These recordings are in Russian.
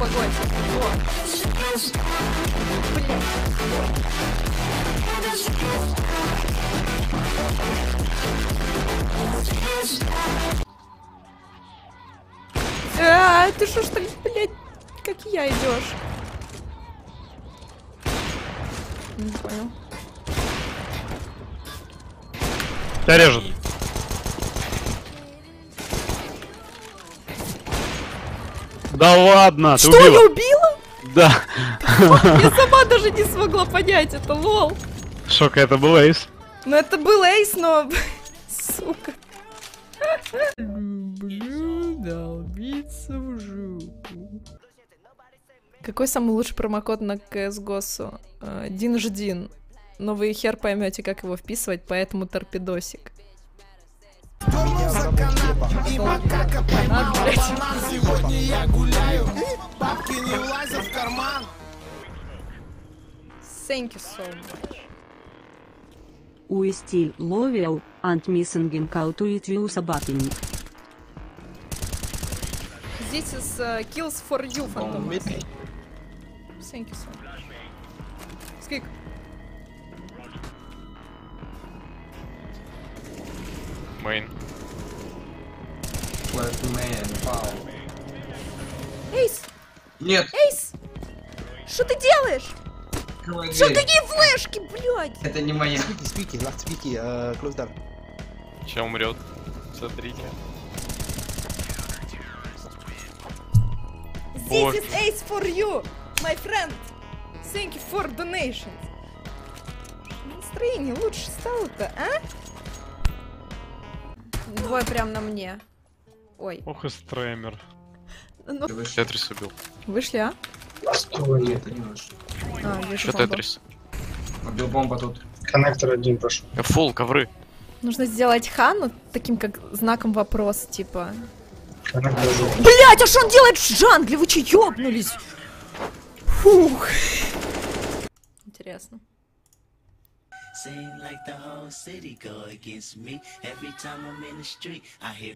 погодь. Ты что ж так, блядь, как я идешь? Не понял. Тебя режут. Да ладно, Что, ты убила? я убила? Да. Я сама даже не смогла понять это, лол. Шок, это был эйс. Ну это был эйс, но... Сука. Люблю долбиться в жопу. Какой самый лучший промокод на CSGO? Динждин. Но вы хер поймете, как его вписывать, поэтому торпедосик. Thank you so much. We still love you, and missing out with you собаки. This is kills for you, Phantom. Thank you so much. Скик. Мейн. Эйс! Нет! Эйс! Что ты делаешь? Что такие флешки, блядь? Это не моя. Спики, last спики, close down. Че умрет? Смотрите. This is Ace for you, my friend. Thank you for donation. Настроение лучше стало-то, а? Двое прям на мне. Ой. Ох и стремер. Ну... Тетрис убил. Вышли, а? Нет, не вышел. Вижу Что бомбу. Тетрис? Убил бомба тут. Коннектор один прошел. Фул, ковры. Нужно сделать Хану таким, как знаком вопроса, типа. Коннектор один. Блять, а что он делает в джангле? Вы че, ёбнулись? Фух. Интересно. Seem like the whole city go against me. Every time I'm in the street, I hear.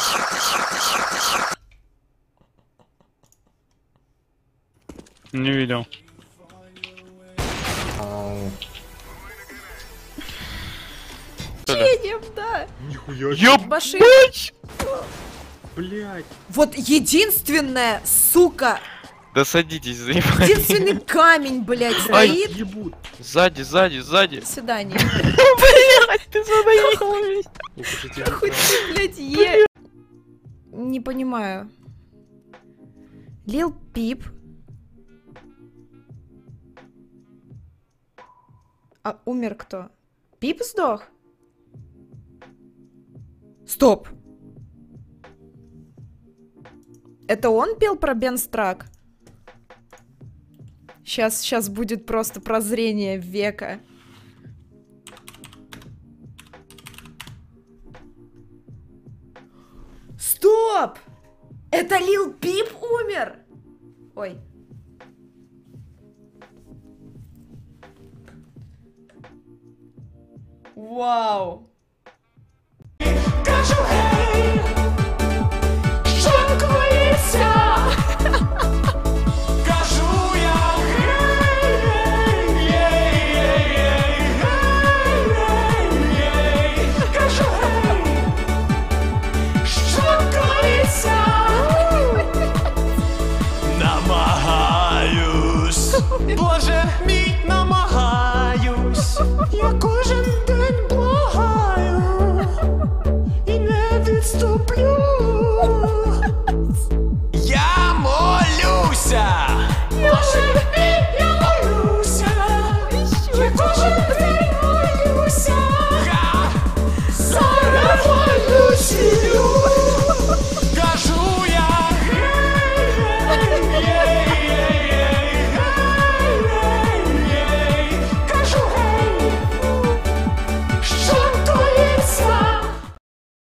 Не видел. Ченем, да. Нихуя. Баши. Блять. Вот единственная, сука, Да садитесь, заебали. единственный камень, блядь, стоит. Ебут. Сзади, сзади, сзади. До свидания. Блять, ты задаехал вместе. Хоть ты, блядь, Не понимаю. Лил Пип. А умер кто? Пип сдох? Стоп! Это он пел про Бенстрак? Сейчас будет просто прозрение века. Стоп! Это Лил Пип умер? Ой. Вау!